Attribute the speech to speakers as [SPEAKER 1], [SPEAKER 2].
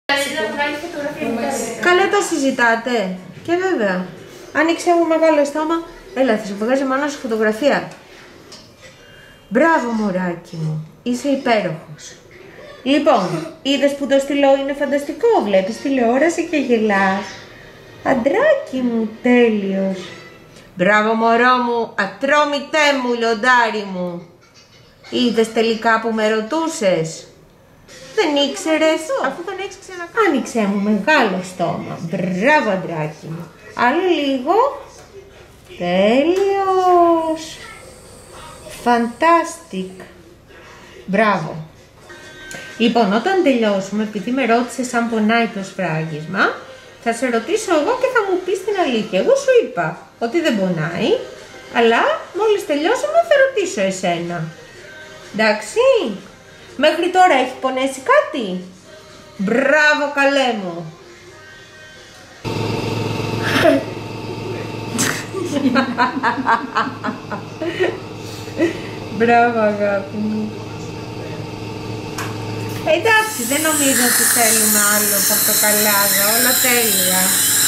[SPEAKER 1] Καλά τα συζητάτε. Και βέβαια. Άνοιξε μου μεγάλο στόμα. Έλα, θα σου βγάζει μάνα σου φωτογραφία. Μπράβο μωράκι μου. Είσαι υπέροχος. Λοιπόν, είδες που το στυλό είναι φανταστικό. Βλέπεις τηλεόραση και γελάς. Αντράκι μου, τέλειος. Μπράβο μωρό μου, ατρόμητέ μου, λιοντάρι μου. Είδες τελικά που με ρωτούσες. Δεν ήξερες, αφού δεν έχεις ξανακάνει. Άνοιξε μου μεγάλο στόμα. Μπράβο αντράκι μου. Άλλο λίγο. Τέλειος. Fantastic. Μπράβο. Λοιπόν, όταν τελειώσουμε, επειδή με ρώτησες αν πονάει το σφράγισμα, θα σε ρωτήσω εγώ και θα μου πεις την αλήθεια. Εγώ σου είπα ότι δεν πονάει, αλλά μόλις τελειώσουμε θα ρωτήσω εσένα. Εντάξει, μέχρι τώρα έχει πονέσει κάτι? Μπράβο καλέ μου. Μπράβο αγάπη μου. Εντάξει, δεν νομίζω ότι θέλουμε άλλο πορτοκαλάδα, όλα τέλεια.